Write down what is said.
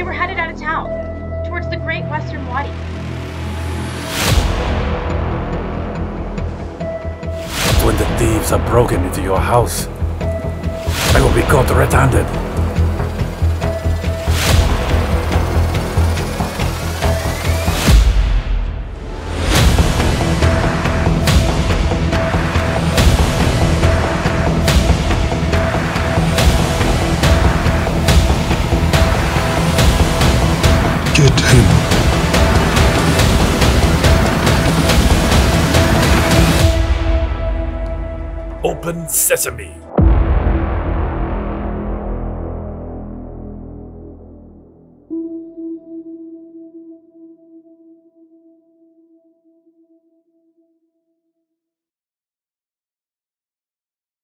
We're headed out of town, towards the Great Western Wadi. When the thieves are broken into your house, I will be caught red-handed. Get him. Open sesame.